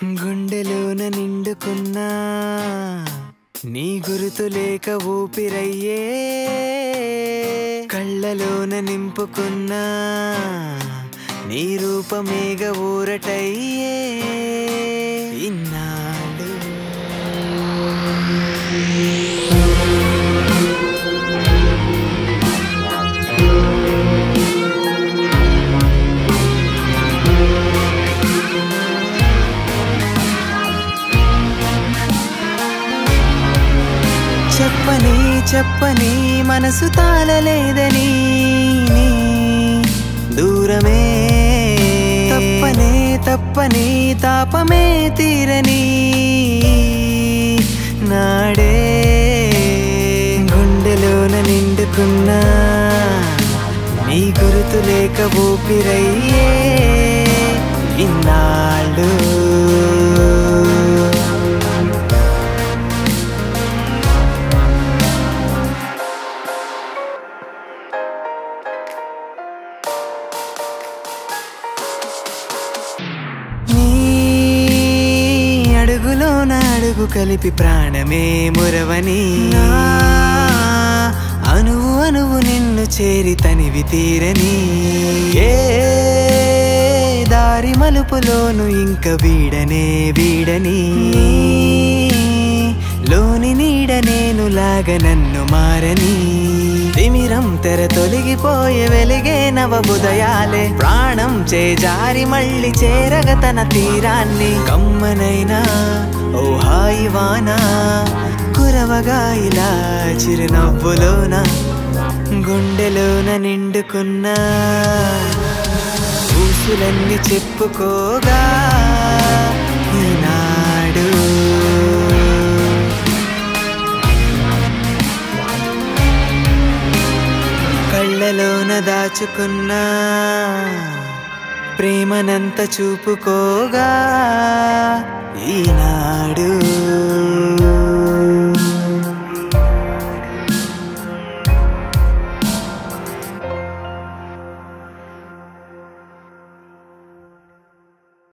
గుండెలోన నిండుకున్నా నీ గురుతు లేక ఊపిరయ్యే కళ్ళలోన నింపుకున్నా నీ రూపమేగ ఊరటయ్యే ఇన్నాళ్ళు చెప్పని చెప్పని మనసు తాళలేదని దూరమే తప్పనే తప్పని తాపమే తీరని నాడే గుండెలోన నిండుకున్నా నీ గురుతు లేక ఊపిరయ్యే ఇన్నాళ్ళు అడుగులోన అడుగు కలిపి ప్రాణమే మురవని అనువు అనువు నిన్ను చేరి తనివి తీరని ఏ దారి మలుపులోను ఇంక వీడనే వీడని లోని నీడ నేను లాగా నన్ను మారని తిమిరం తెర తొలగిపోయే వెలిగే నవబుదయాలే ప్రాణం చేజారి మళ్ళీ చేరగ తన తీరాన్ని కమ్మనైనా ఓ హాయి వానా కురవగా ఇలా చిరునవ్వులోన గుండెలోన నిండుకున్నా ఊసులన్నీ చెప్పుకోగా ఈనాడు కళ్ళలోన దాచుకున్నా ప్రేమనంత చూపుకోగా